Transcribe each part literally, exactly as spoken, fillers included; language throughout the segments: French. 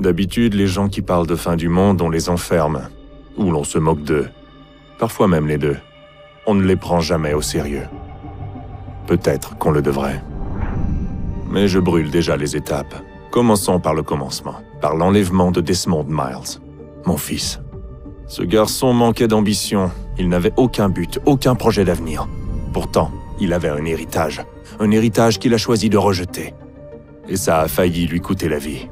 D'habitude, les gens qui parlent de fin du monde, on les enferme. Ou l'on se moque d'eux. Parfois même les deux. On ne les prend jamais au sérieux. Peut-être qu'on le devrait. Mais je brûle déjà les étapes. Commençons par le commencement. Par l'enlèvement de Desmond Miles. Mon fils. Ce garçon manquait d'ambition. Il n'avait aucun but, aucun projet d'avenir. Pourtant, il avait un héritage. Un héritage qu'il a choisi de rejeter. Et ça a failli lui coûter la vie.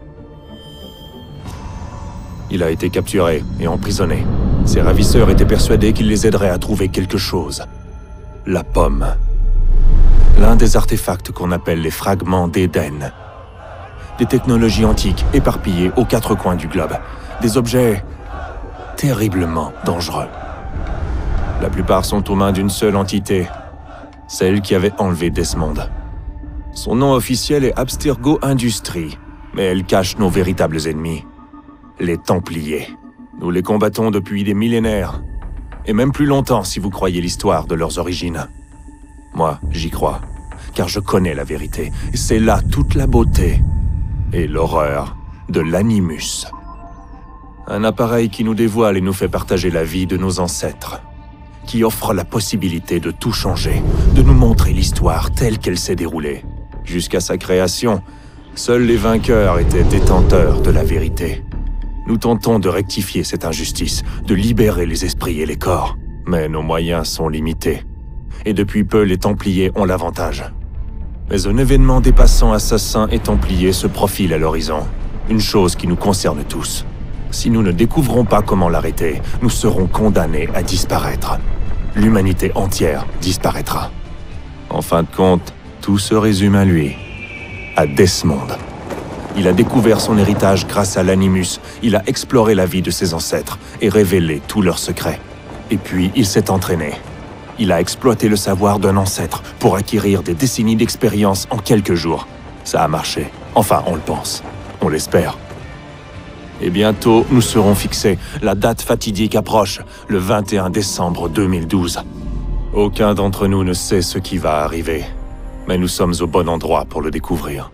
Il a été capturé et emprisonné. Ses ravisseurs étaient persuadés qu'il les aiderait à trouver quelque chose. La pomme. L'un des artefacts qu'on appelle les fragments d'Éden. Des technologies antiques éparpillées aux quatre coins du globe. Des objets terriblement dangereux. La plupart sont aux mains d'une seule entité, celle qui avait enlevé Desmond. Son nom officiel est Abstergo Industries, mais elle cache nos véritables ennemis, les Templiers. Nous les combattons depuis des millénaires, et même plus longtemps si vous croyez l'histoire de leurs origines. Moi, j'y crois, car je connais la vérité, et c'est là toute la beauté et l'horreur de l'Animus. Un appareil qui nous dévoile et nous fait partager la vie de nos ancêtres, qui offre la possibilité de tout changer, de nous montrer l'histoire telle qu'elle s'est déroulée. Jusqu'à sa création, seuls les vainqueurs étaient détenteurs de la vérité. Nous tentons de rectifier cette injustice, de libérer les esprits et les corps. Mais nos moyens sont limités. Et depuis peu, les Templiers ont l'avantage. Mais un événement dépassant assassins et Templiers se profile à l'horizon. Une chose qui nous concerne tous. Si nous ne découvrons pas comment l'arrêter, nous serons condamnés à disparaître. L'humanité entière disparaîtra. En fin de compte, tout se résume à lui. À Desmond. Il a découvert son héritage grâce à l'Animus. Il a exploré la vie de ses ancêtres et révélé tous leurs secrets. Et puis, il s'est entraîné. Il a exploité le savoir d'un ancêtre pour acquérir des décennies d'expérience en quelques jours. Ça a marché. Enfin, on le pense. On l'espère. Et bientôt, nous serons fixés. La date fatidique approche, le vingt et un décembre deux mille douze. Aucun d'entre nous ne sait ce qui va arriver. Mais nous sommes au bon endroit pour le découvrir.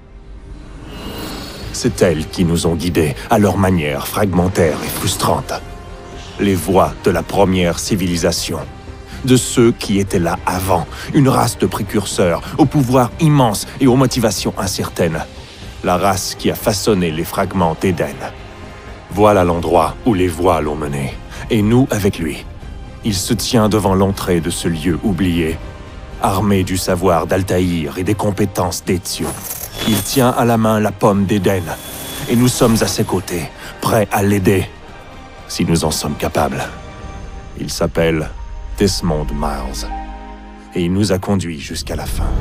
C'est elles qui nous ont guidés, à leur manière fragmentaire et frustrante. Les voies de la première civilisation. De ceux qui étaient là avant, une race de précurseurs, au pouvoir immense et aux motivations incertaines. La race qui a façonné les fragments d'Éden. Voilà l'endroit où les voix l'ont mené, et nous avec lui. Il se tient devant l'entrée de ce lieu oublié, armé du savoir d'Altaïr et des compétences d'Ezio. Il tient à la main la pomme d'Éden, et nous sommes à ses côtés, prêts à l'aider, si nous en sommes capables. Il s'appelle Desmond Miles, et il nous a conduits jusqu'à la fin.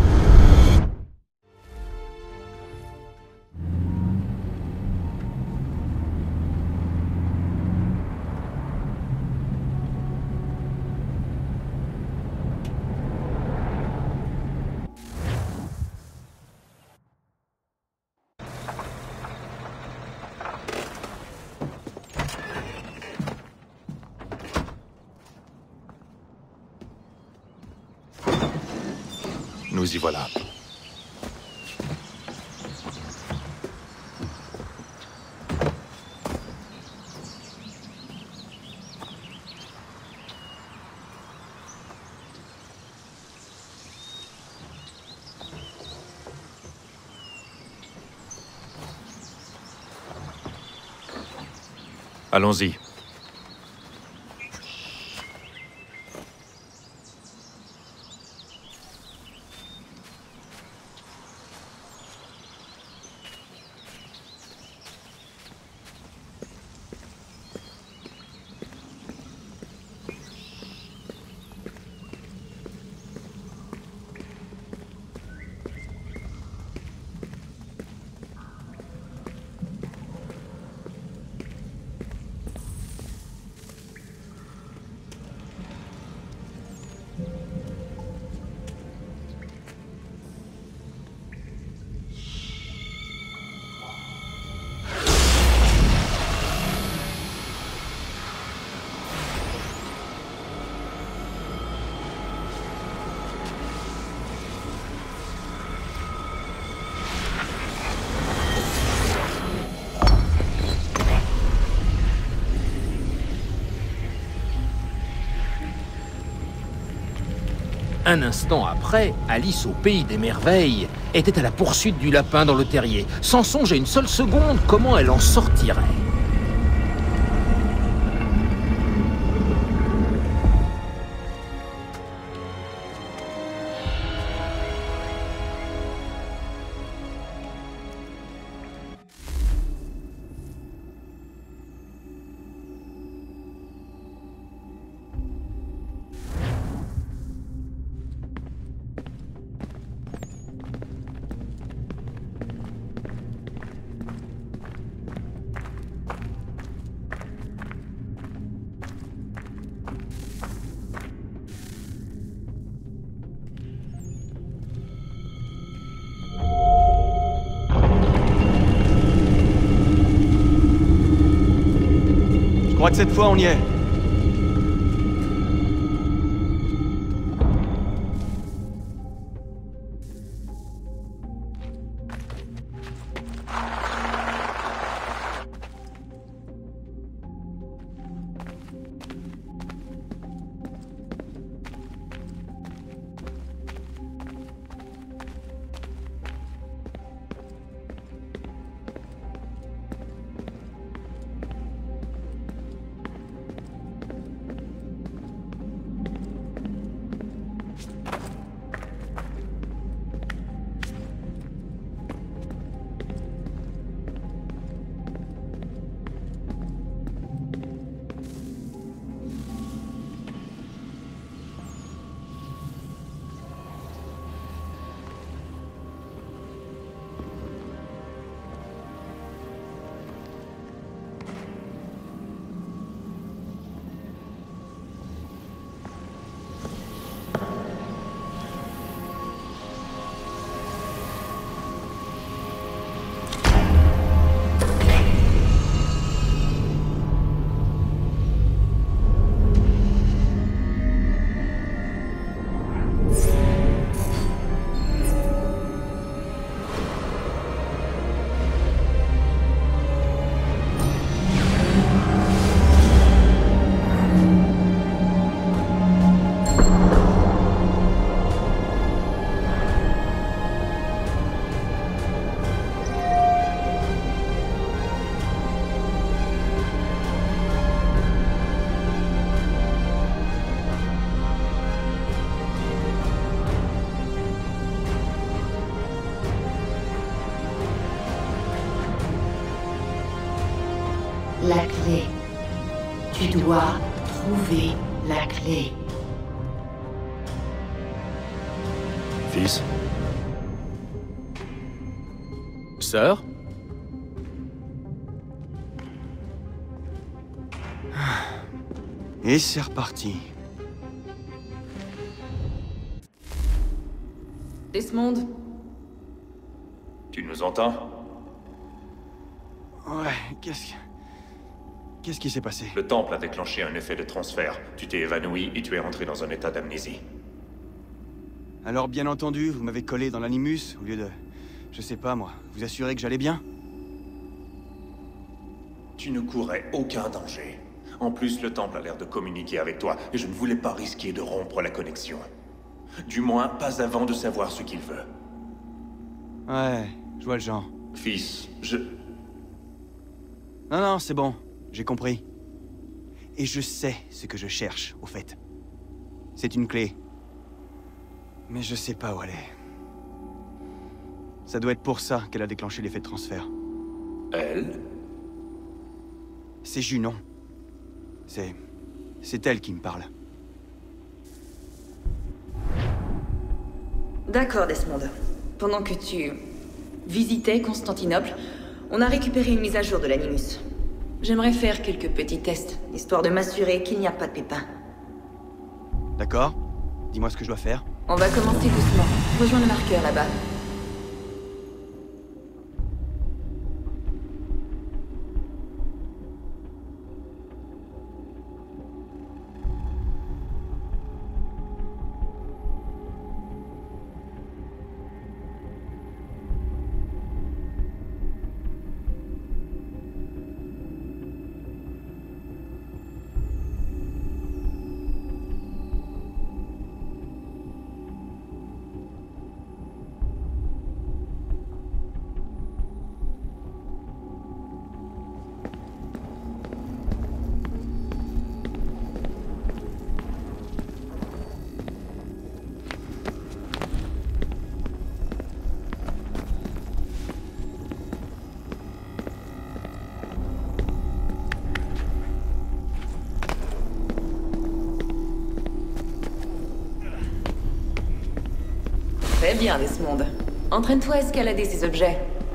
Nous y voilà. Allons-y. Un instant après, Alice au pays des merveilles était à la poursuite du lapin dans le terrier, sans songer une seule seconde comment elle en sortirait. Je crois que cette fois on y est. La clé. Tu dois trouver la clé. Fils, Sœur? Et c'est reparti. Desmond, tu nous entends? Ouais, qu'est-ce que... Qu'est-ce qui s'est passé? Le temple a déclenché un effet de transfert. Tu t'es évanoui et tu es rentré dans un état d'amnésie. Alors bien entendu, vous m'avez collé dans l'animus, au lieu de... Je sais pas moi, vous assurer que j'allais bien? Tu ne courais aucun danger. En plus, le temple a l'air de communiquer avec toi, et je ne voulais pas risquer de rompre la connexion. Du moins, pas avant de savoir ce qu'il veut. Ouais, je vois le genre. Fils, je... Non, non, c'est bon, j'ai compris. Et je sais ce que je cherche, au fait. C'est une clé. Mais je sais pas où elle est. Ça doit être pour ça qu'elle a déclenché l'effet de transfert. Elle? C'est Junon. C'est... c'est elle qui me parle. d'accord Desmond. Pendant que tu visitais Constantinople, on a récupéré une mise à jour de l'Animus. J'aimerais faire quelques petits tests, histoire de m'assurer qu'il n'y a pas de pépins. D'accord? Dis-moi ce que je dois faire. On va commencer doucement. Rejoins le marqueur là-bas. bien, Desmond. Entraîne-toi à escalader ces objets.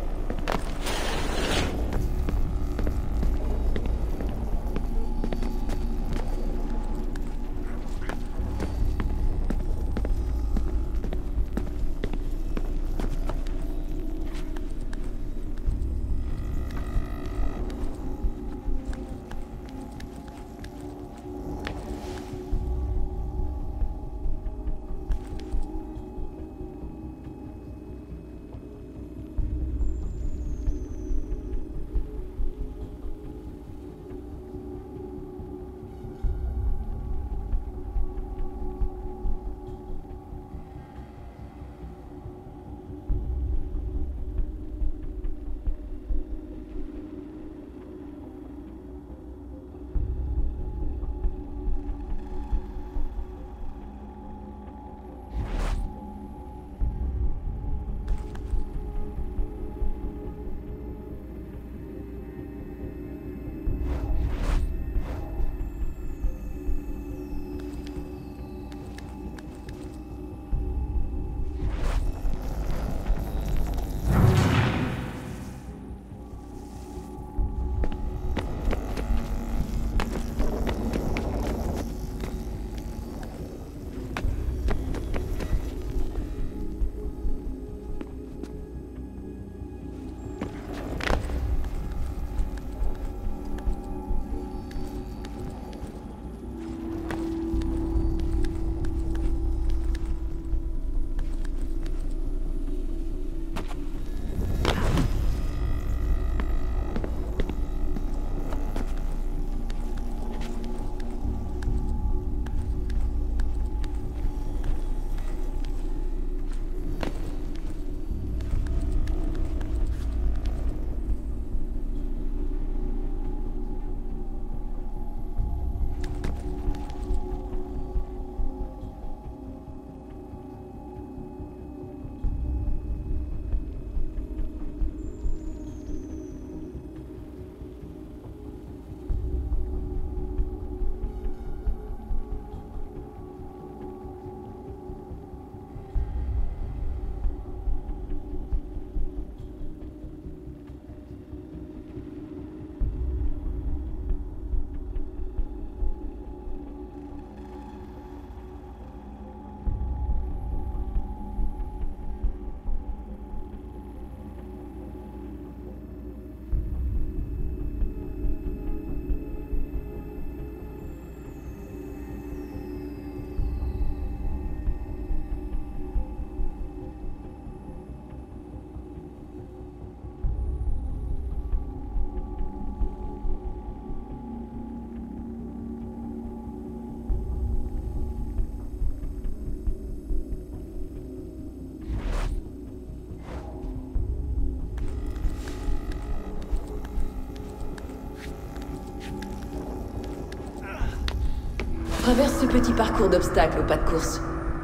Traverse ce petit parcours d'obstacles au pas de course.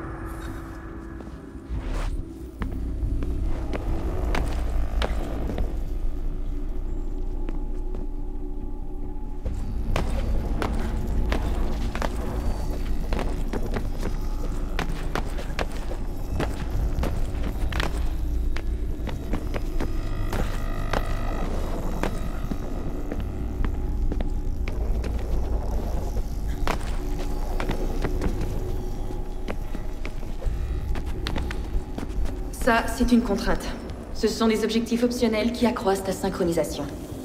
Ça, c'est une contrainte. Ce sont des objectifs optionnels qui accroissent ta synchronisation.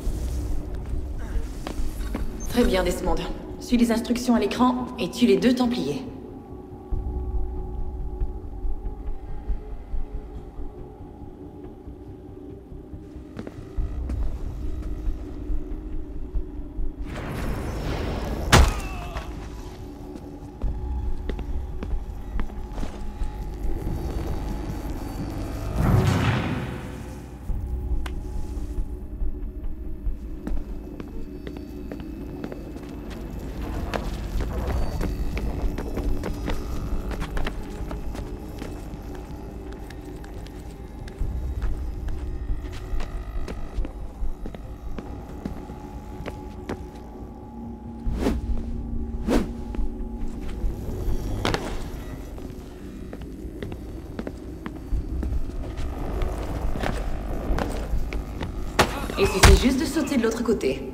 Très bien, Desmond. Suis les instructions à l'écran et tue les deux Templiers. Il suffit juste de sauter de l'autre côté.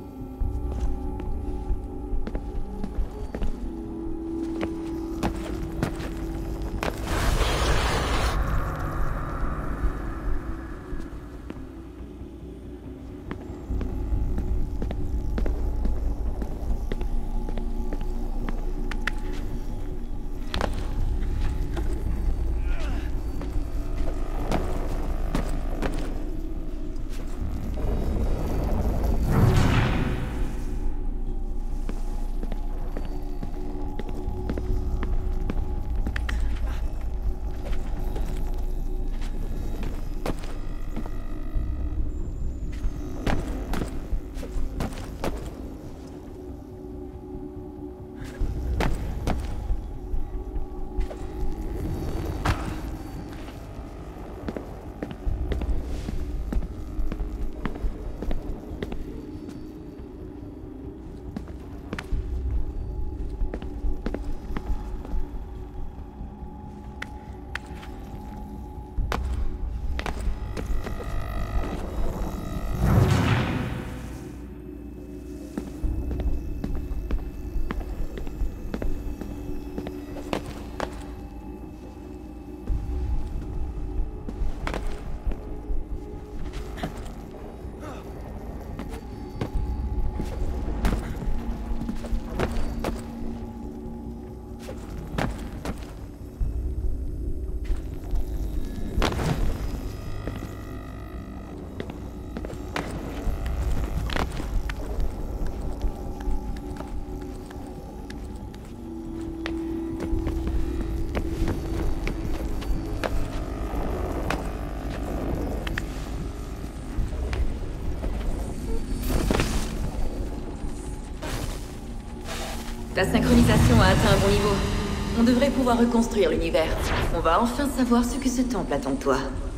La synchronisation a atteint un bon niveau. On devrait pouvoir reconstruire l'univers. On va enfin savoir ce que ce temple attend de toi.